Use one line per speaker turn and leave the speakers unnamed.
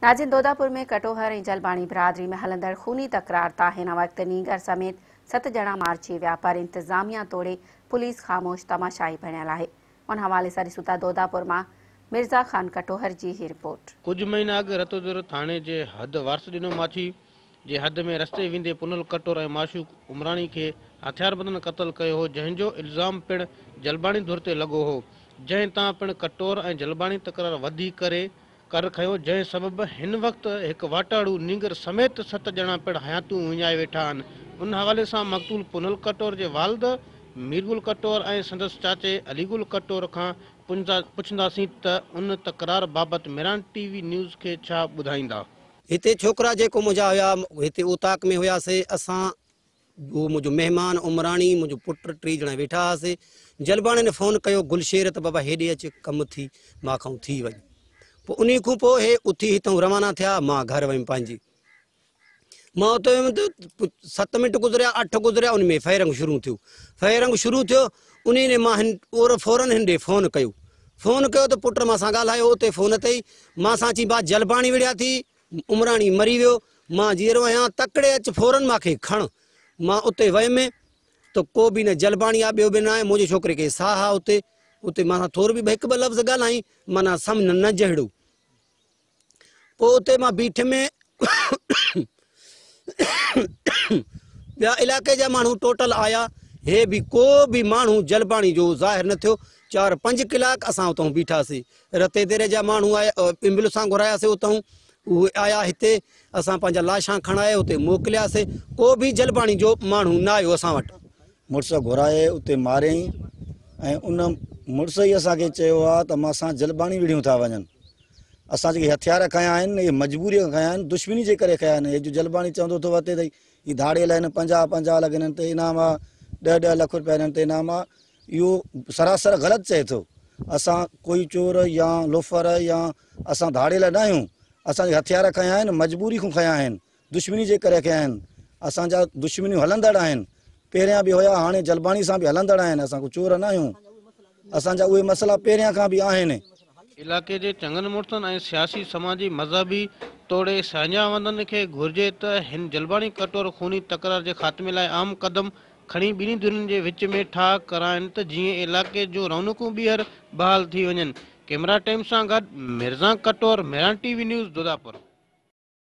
नाज़रीन, दौदापुर में कटोहर ऐं जलबाणी बिरादरी में हलंदड़ खूनी तकरार तां हिन वक्त नीगर समेत 7 ॼणा मारिजी विया, पर इंतज़ामिया तोड़े पुलिस ख़ामोश तमाशाई बणियल आहे। उन हवाले सां ॾिसूं था दौदापुर मां मिर्ज़ा ख़ान कटोहर जी ही रिपोर्ट।
कुछ महीना अॻु रतोदर थाने जे हद वारस ॾिनो माछी जे हद में रस्ते वेंदे पुनल कटोर ऐं माशूक उमराणी खे हथियारबंदनि क़तल कयो हो, जंहिंजो इल्ज़ाम पिणु जलबाणी धुर ते लॻो हो, जंहिं तां पिणु कटोर ऐं जलबाणी तकरार वधी करे कर खयो, जंहिं सबबि हिन वक़्तु हिकु वाटाड़ू नीगर समेत 7 ॼणा पिणु हयातूं विञाए वेठा आहिनि। उन हवाले सां मक़तूल पुनल कटोर जे वालिद मीरगुल कटोर ऐं संदसि चाचे अलीगुल कटोर खां पुछंदासीं त उन तकरार बाबति मिरान टीवी न्यूज़ खे छा ॿुधाईंदा।
हिते छोकिरा जेको मुंहिंजा हुया, हिते उताक में हुयासीं असां, उहो मुंहिंजो महिमान उमराणी, मुंहिंजो पुटु 3 ॼणा वेठा हुआसीं। जलबाणी ने फ़ोन कयो गुलशेर त बाबा हेॾे अच, कमु थी मां खां थी वञ। पोइ उन खां पोइ हे उथी हितां रवाना थिया, मां घर वयुमि पंहिंजी। मां उते वयुमि त 7 मिंट गुज़रिया, 8 गुज़रिया, उन में फ़ैरंग शुरू थियो। उन मां फौरन हिन ॾे फ़ोन कयो त पुट मां सां ॻाल्हायो उते फ़ोन ते ई। मां सां चई बा जलबाणी विड़िया थी, उमराणी मरी वियो, मां जीअरो आहियां, तकड़े अच फौरन मूंखे खण। मां उते वयुमि त को बि न जलबाणी आहे, ॿियो बि न आहे। मुंहिंजे छोकिरे खे साह आहे उते मां थोरो बि हिकु ॿ लफ़्ज़ ॻाल्हाई, माना सम्झ न जहिड़ो। पोइ उते मां बीठ में ॿिया इलाइक़े जा माण्हू टोटल आया, हे बि को बि माण्हू जलबाणी जो ज़ाहिर न थियो। 4-5 कलाक असां उतां बीठासीं। रते देरे जा माण्हू आया, एम्बुलेंसां घुरायासीं उतां, उहे आया हिते, असां पंहिंजा लाशां खणाए उते मोकिलियासीं। को बि जलबाणी जो माण्हू न आयो असां वटि।
मुड़ुस घुराए उते मारियईं ऐं उन मुड़ुस ई असांखे चयो आहे त मां जलबाणी विड़ियूं था वञनि। असां जेके हथियार खया आहिनि, इहे मजबूरीअ खया आहिनि, दुश्मनी जे करे खया आहिनि। हे जो जलबाणी चवंदो थो वरिते अथई, हीअ धाड़ियल आहिनि, 50 लख हिननि ते इनाम आहे, 10 लख रुपया हिननि ते इनाम आहे। इहो सरासर ग़लति चए थो। असां कोई चोर या लोफर या असां धाड़ियल न आहियूं। असांजे हथियार खया आहिनि, मजबूरी खां खया आहिनि, दुश्मनी जे करे खया आहिनि। असांजा दुश्मनियूं हलंदड़ आहिनि, पहिरियां बि हुया, हाणे जलबाणी सां बि हलंदड़ आहिनि। असां को चोर न आहियूं, असांजा उहे मसइला पहिरियां खां बि आहिनि।
इलाइक़े जे चङनि मुड़ुसनि ऐं सियासी समाजी मज़हबी तोड़े साझावंदनि खे घुर्जे त हिन जलबाणी कटोर खूनी तकरार जे ख़ात्मे लाइ आम क़दम खणी ॿिन्ही धुरियुनि जे विच में ठाह कराइनि त जीअं इलाइक़े जो रौनकूं ॿीहर बहाल थी वञनि। कैमरा टाइम सां गॾु मिर्ज़ा कटोर, मिरान टीवी न्यूज़, दौदापुर।